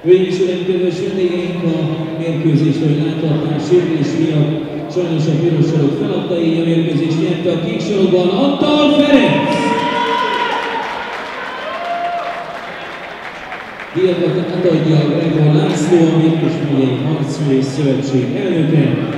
Hölgyeim és uraim, kedves vendégeink, a mérkőzést, ahogy láthatták, sérülés miatt sajnos a piros sarok feladta, így a mérkőzést nyerte a kék sarokban Antal Ferenc! Díjakat átadja Gregor László, a Mérkős megyei Harcművész Szövetség elnöke.